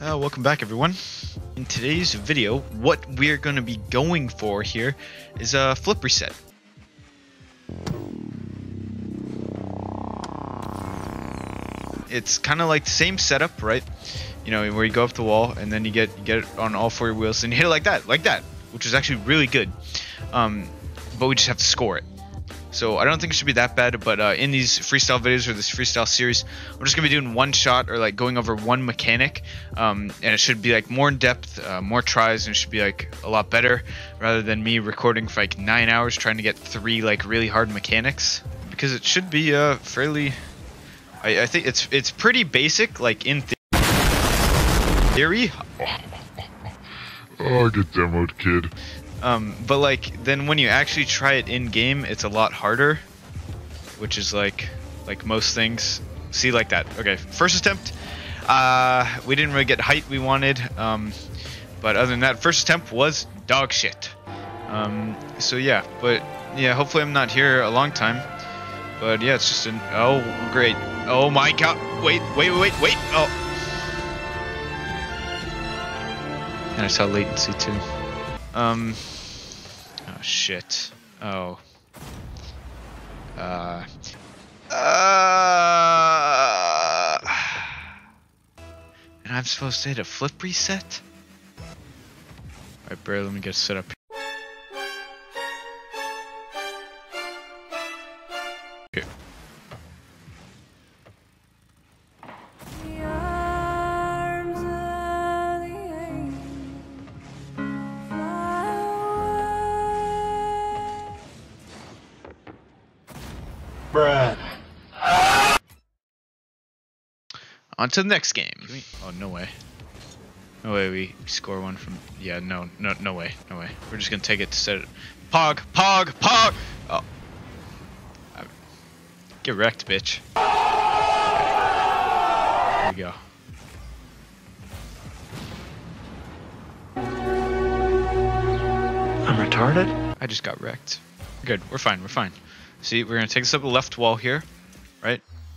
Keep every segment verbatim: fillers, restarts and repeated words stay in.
Uh, welcome back, everyone. In today's video, what we're going to be going for here is a flip reset. It's kind of like the same setup, right? You know, where you go up the wall and then you get you get it on all four wheels and you hit it like that, like that, which is actually really good. Um, but we just have to score it. So I don't think it should be that bad, but uh, in these freestyle videos or this freestyle series, I'm just gonna be doing one shot or like going over one mechanic, um, and it should be like more in depth, uh, more tries, and it should be like a lot better rather than me recording for like nine hours trying to get three like really hard mechanics, because it should be uh, fairly. I, I think it's it's pretty basic, like in the theory. Oh, I get demoed, kid. Um, but like then when you actually try it in game, it's a lot harder, which is like like most things. See, like that. Okay, first attempt. Uh, we didn't really get height we wanted, um, but other than that, first attempt was dog shit. Um, so yeah, but yeah, hopefully I'm not here a long time. But yeah, it's just an oh great. Oh my god! Wait, wait, wait, wait! Oh, and I saw latency too. Um. Oh shit. Oh. Uh. Uh. And I'm supposed to hit a flip reset? Alright, Barry, let me get set up here. Bruh. On to the next game. Oh, no way. No way we score one from... Yeah, no, no, no way, no way. We're just gonna take it to set it. Pog, pog, pog! Oh. Get wrecked, bitch. There we go. I'm retarded? I just got wrecked. We're good, we're fine, we're fine. See, we're gonna take this up the left wall here, right?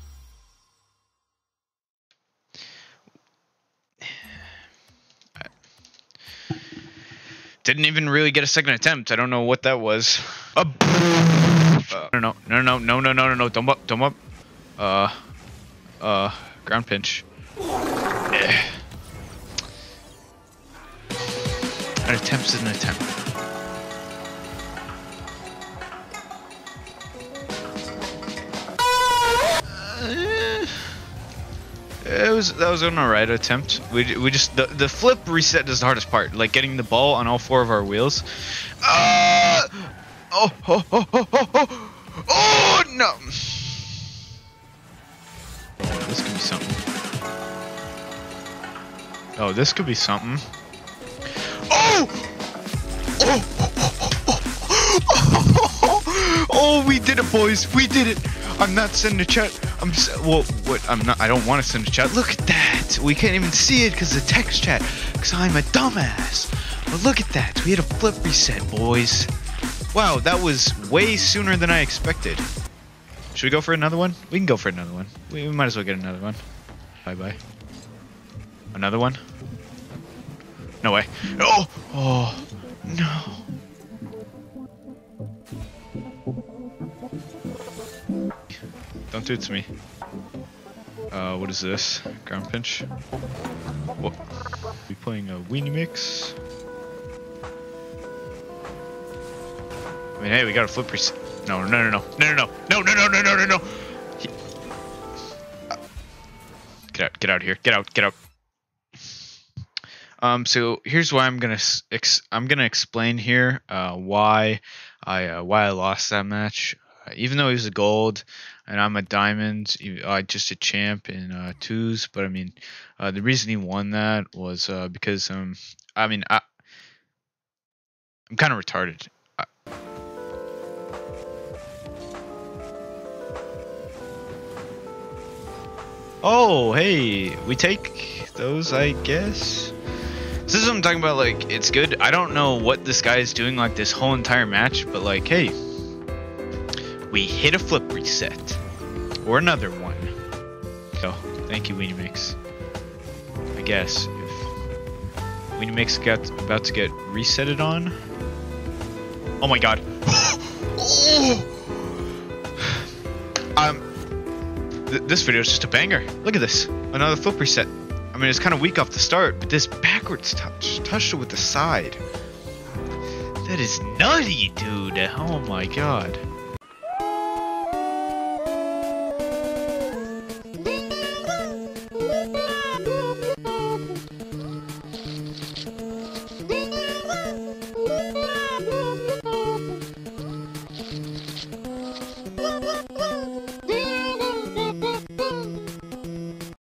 Didn't even really get a second attempt. I don't know what that was. Uh, uh, no, no, no, no, no, no, no, no, no, don't up, don't up. Uh, uh, ground pinch. Eh. An attempt is an attempt. It was that was an alright attempt. We we just the the flip reset is the hardest part, like getting the ball on all four of our wheels. Uh, oh, oh oh oh oh oh oh no! Oh, this could be something. Oh, this could be something. Oh! Oh! Oh, oh, we did it, boys! We did it! I'm not sending a chat. I'm just, well, what? I'm not. I don't want to send a chat. Look at that. We can't even see it because of text chat. Because I'm a dumbass. But look at that. We had a flip reset, boys. Wow, that was way sooner than I expected. Should we go for another one? We can go for another one. We, we might as well get another one. Bye bye. Another one? No way. Oh, oh, no. Don't do it to me. Uh, what is this? Ground pinch? What? We playing a weenie mix? I mean, hey, we got a flip reset. No, no, no, no, no, no, no, no, no, no, no, no, no. He... Uh, get out! Get out of here! Get out! Get out! Um. So here's why I'm gonna ex I'm gonna explain here. Uh, why I uh, why I lost that match. Uh, even though he was a gold and I'm a diamond, I uh, just a champ in uh, twos. But I mean, uh, the reason he won that was uh, because um, I mean, I, I'm kind of retarded. I, oh, hey, we take those, I guess. This is what I'm talking about. Like, it's good. I don't know what this guy is doing like this whole entire match, but like, hey. We hit a flip reset. Or another one. So, thank you, Weenie Mix. I guess. If when you make Scout about to get resetted on. Oh my god. Oh! Um, th this video is just a banger. Look at this. Another flip reset. I mean, it's kind of weak off the start, but this backwards touch. Touched it with the side. That is nutty, dude. Oh my god.